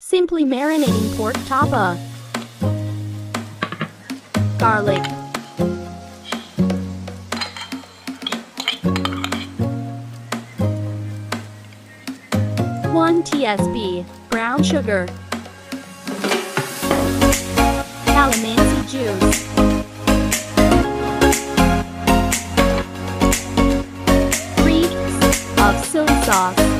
Simply marinating pork tapa. Garlic. One tsp brown sugar. Calamansi juice. 3 of soy sauce.